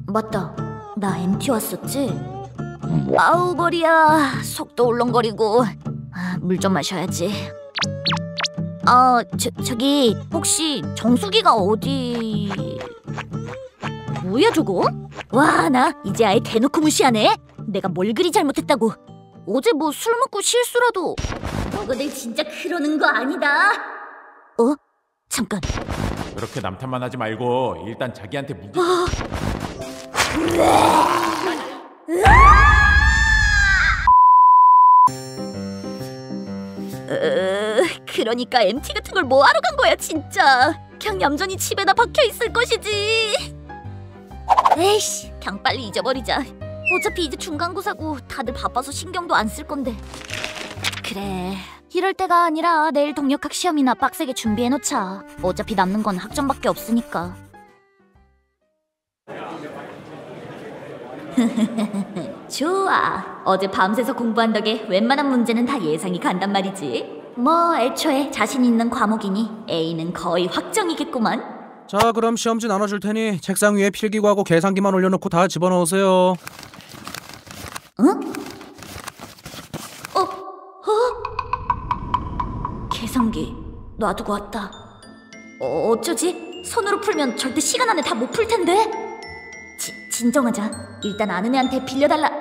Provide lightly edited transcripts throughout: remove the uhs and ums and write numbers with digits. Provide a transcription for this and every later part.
맞다, 나 MT 왔었지? 아우 머리야, 속도 울렁거리고. 물 좀 마셔야지. 저기 혹시 정수기가 어디... 뭐야 저거? 와, 나 이제 아예 대놓고 무시하네? 내가 뭘 그리 잘못했다고. 어제 뭐 술 먹고 실수라도... 너희들 진짜 그러는 거 아니다. 잠깐. 그렇게 남탓만 하지 말고 일단 자기한테 무기... 그러니까 MT 같은 걸 뭐하러 간 거야 진짜. 그냥 얌전히 집에다 박혀있을 것이지. 에이씨, 그냥 빨리 잊어버리자. 어차피 이제 중간고사고 다들 바빠서 신경도 안 쓸 건데. 그래, 이럴 때가 아니라 내일 동력학 시험이나 빡세게 준비해놓자. 어차피 남는 건 학점밖에 없으니까. 좋아, 어제 밤새서 공부한 덕에 웬만한 문제는 다 예상이 간단 말이지. 뭐 애초에 자신 있는 과목이니 A는 거의 확정이겠구만. 자, 그럼 시험지 나눠줄 테니 책상 위에 필기구하고 계산기만 올려놓고 다 집어넣으세요. 응? 계산기 놔두고 왔다. 어쩌지? 손으로 풀면 절대 시간 안에 다 못 풀 텐데. 진정하자. 일단 아는 애한테 빌려달라.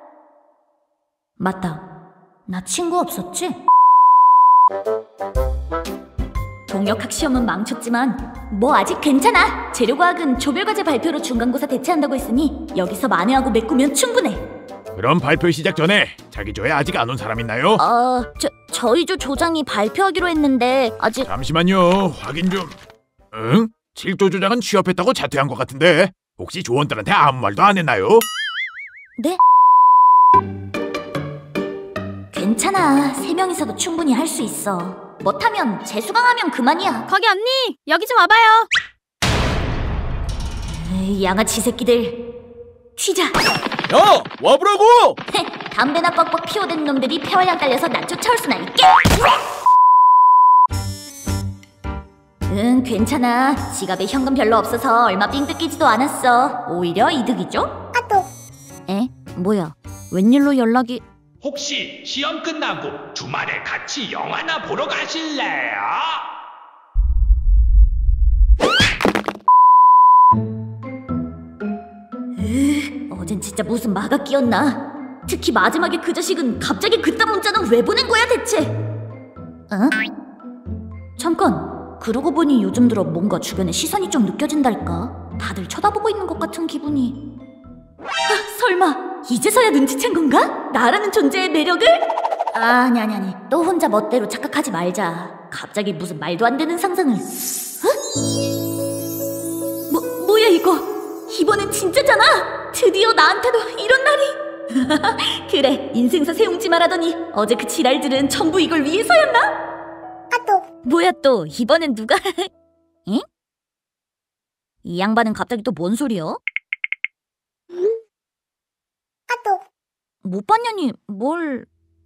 맞다, 나 친구 없었지? 동력학 시험은 망쳤지만 뭐 아직 괜찮아. 재료과학은 조별과제 발표로 중간고사 대체한다고 했으니 여기서 만회하고 메꾸면 충분해. 그럼 발표 시작 전에 자기 조에 아직 안 온 사람 있나요? 저희 조 조장이 발표하기로 했는데 아직... 잠시만요, 확인 좀. 응? 7조 조장은 취업했다고 자퇴한 것 같은데 혹시 조원들한테 아무 말도 안 했나요? 네? 괜찮아, 3명이서도 충분히 할 수 있어. 못하면 재수강하면 그만이야. 거기 언니, 여기 좀 와봐요. 양아치 새끼들, 튀자. 야, 와보라고! 담배나 뻑뻑 피워댄 놈들이 폐활량 딸려서 나 쫓아올 수나 있게. 응, 괜찮아. 지갑에 현금 별로 없어서 얼마 삥 뜯기지도 않았어. 오히려 이득이죠? 에? 뭐야? 웬일로 연락이... 혹시 시험 끝나고 주말에 같이 영화나 보러 가실래요? 어젠 진짜 무슨 마가 끼었나? 특히 마지막에 그 자식은 갑자기 그딴 문자는 왜 보낸 거야 대체? 응? 잠깐, 그러고 보니 요즘 들어 뭔가 주변에 시선이 좀 느껴진달까? 다들 쳐다보고 있는 것 같은 기분이... 설마 이제서야 눈치챈 건가? 나라는 존재의 매력을? 아니, 또 혼자 멋대로 착각하지 말자. 갑자기 무슨 말도 안 되는 상상을... 뭐야 이거? 이번엔 진짜잖아! 드디어 나한테도 이런 날이... 그래, 인생사 세웅지 말하더니 어제 그 지랄들은 전부 이걸 위해서였나? 뭐야 또, 이번엔 누가... 응? 이 양반은 갑자기 또 뭔 소리야? 못 봤냐니 뭘...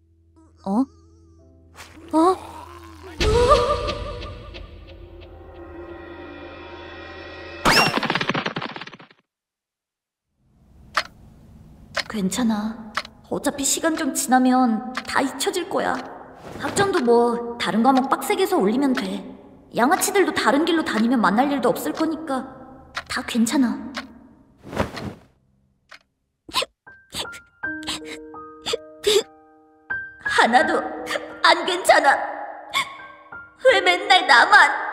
괜찮아. 어차피 시간 좀 지나면 다 잊혀질 거야. 학점도 뭐 다른 과목 빡세게 해서 올리면 돼. 양아치들도 다른 길로 다니면 만날 일도 없을 거니까 다 괜찮아. 하나도 안 괜찮아. 왜 맨날 나만...